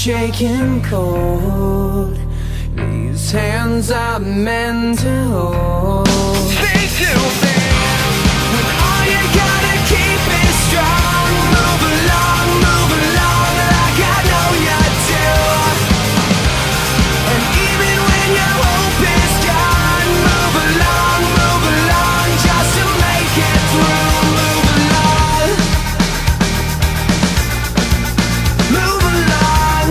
shaking cold. These hands are meant to hold. Speak to me when all you gotta keep is strong. Move along like I know you do. And even when your hope is gone, move along just to make it through. Move along, move along.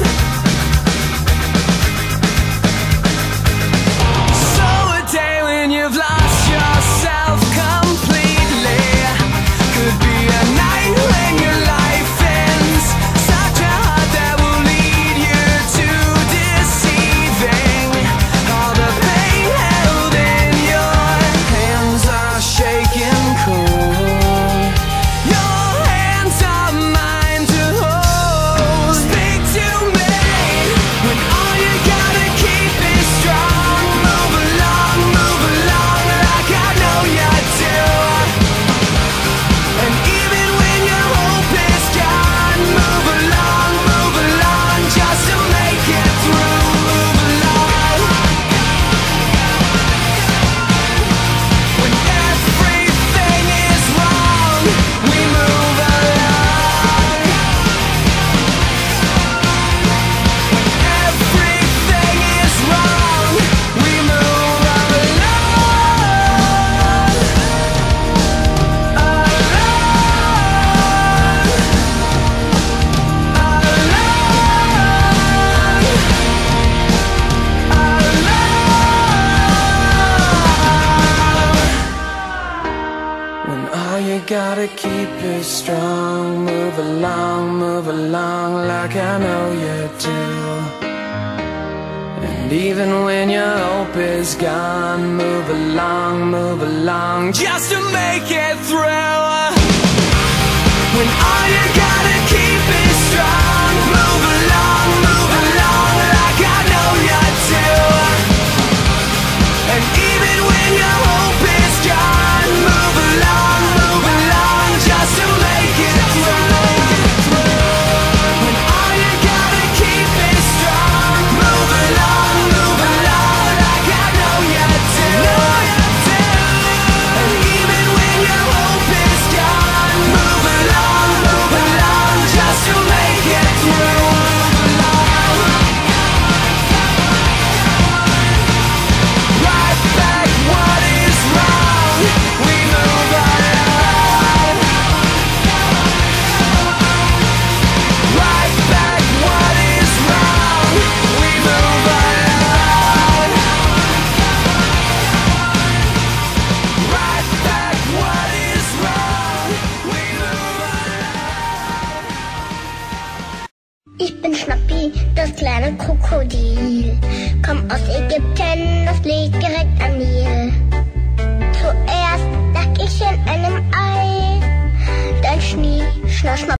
So a day when you've lost yourself completely could be a night when your life ends. Such a heart that will lead you to deceiving. All the pain held in your hands are shaking cold. Your hands are mine to hold. Speak to me when all you gotta keep is strong. Move along like I know you do. And even when your hope is gone, move along just to make it through. Move along when everything is wrong. We move along when everything is wrong. We move when all you gotta keep is strong. Move along like I know you do. And even when your hope is gone, move along just to make it through. When all you gotta keep is strong. Move along like I know you do. And even when your hope is gone, move along just to make it through. When all you gotta keep is strong. Move along like I know you do. And even when your hope is gone, move along just to make it through. Right back what is wrong. We move along. Right back what is wrong. We move along. Right back what is wrong. We move along. Ich bin Schnappi, das kleine Krokodil. Komm aus Ägypten, das liegt direkt am Nil. Zuerst lag ich in einem Ei, dann Schnie, Schnapp, Schnapp.